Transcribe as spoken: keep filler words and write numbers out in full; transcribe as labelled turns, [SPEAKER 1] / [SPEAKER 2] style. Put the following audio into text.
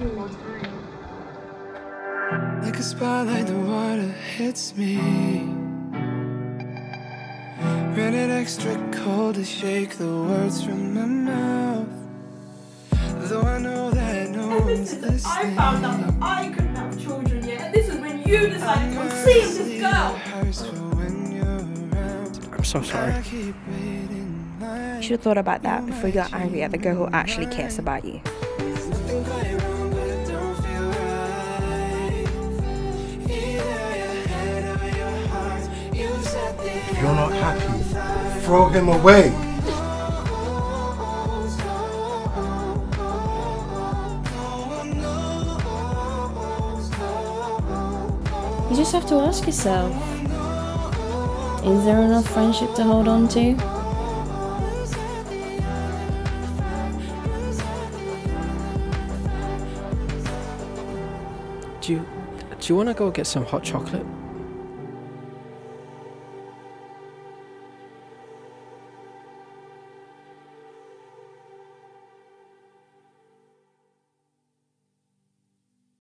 [SPEAKER 1] me more time.
[SPEAKER 2] Like a spotlight, the water hits me. Rented extra cold to shake the words from my mouth. Though I know that no one's listening.
[SPEAKER 1] I found out that I couldn't have children yet, and this is when you decided to see this girl.
[SPEAKER 3] I'm so sorry.
[SPEAKER 4] You should have thought about that before you got angry at the girl who actually cares about you.
[SPEAKER 5] If you're not happy, throw him away.
[SPEAKER 6] You just have to ask yourself, is there enough friendship to hold on to?
[SPEAKER 3] Do you, do you want to go get some hot chocolate?